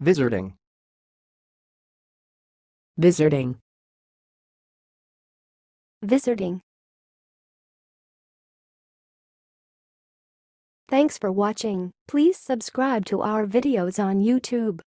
vizarding, vizarding, vizarding. Thanks for watching. Please subscribe to our videos on YouTube.